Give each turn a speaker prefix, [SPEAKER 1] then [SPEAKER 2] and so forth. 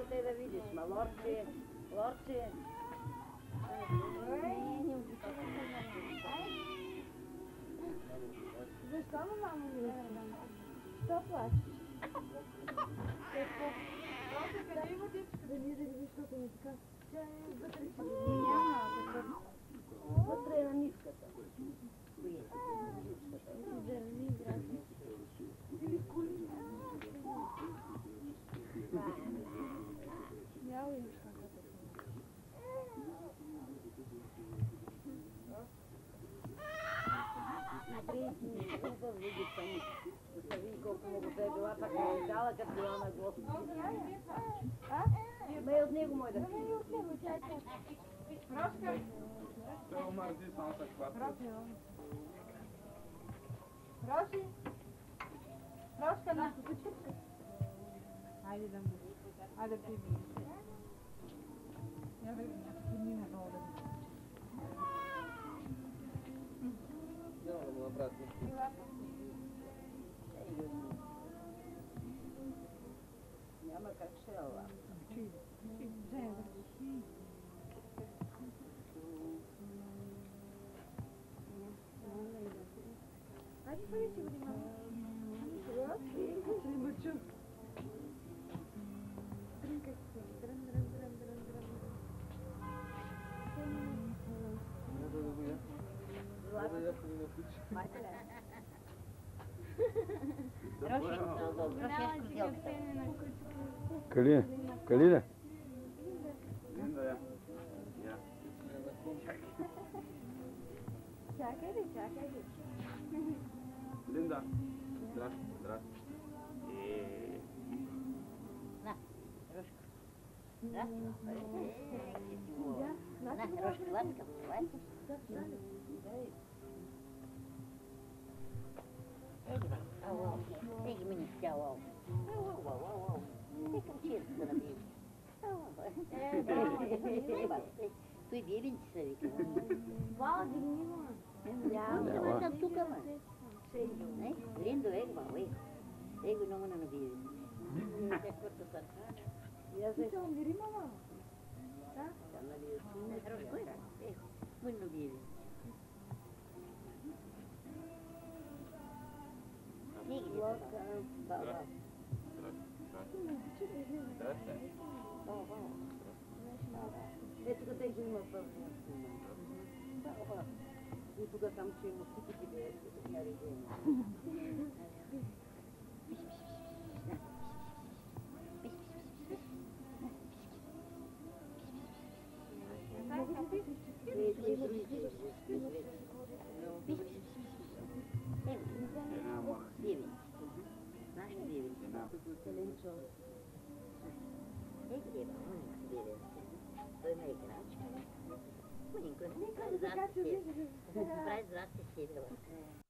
[SPEAKER 1] те да видиш, ма Лорче.
[SPEAKER 2] Защо, мамо, ми? Що плачеш? Просто къде има дечка? Да ние да видиш, защото ми така. Тя е вътре си. Няма.
[SPEAKER 1] Вътре е на ниската. Кои?
[SPEAKER 2] Дърви, гради. Или коли. Няма ли неща като
[SPEAKER 1] да види сами. Да види колко много да е била така издала, като била на Господ. Ме от него мой да пие.
[SPEAKER 3] Рашка! Той омързи само с хвата.
[SPEAKER 2] Раши! Рашка, на! Хайде да му. Хайде пиви. Я бе, някакви ми надолу да ми.
[SPEAKER 3] Няма да му направят нищо.
[SPEAKER 1] Няма как ще е ала.
[SPEAKER 2] Айде, бъде си бъде, мама. Не мъчу. Трънкай се. Дрън.
[SPEAKER 3] Може да го я. Да я ще ми напича.
[SPEAKER 1] Майка ли?
[SPEAKER 4] Калина.
[SPEAKER 3] Линда, я.
[SPEAKER 2] Чакай ли.
[SPEAKER 3] Линда. Здрасти.
[SPEAKER 1] На, Рушка. Да? На, Рушка, ласкам. Еги мини стяла. Некам чието да набиеш. Той дирин ти се вика.
[SPEAKER 2] Вала, дигни го.
[SPEAKER 1] Няма съм тук, ма. Линдо, его много на набиеш.
[SPEAKER 2] Я се умири, мама. Да?
[SPEAKER 1] Muito no vídeo. Ето къде ги има първо. И тук там, че има всички бе, като нарежение. Pravi zlasti sjedila.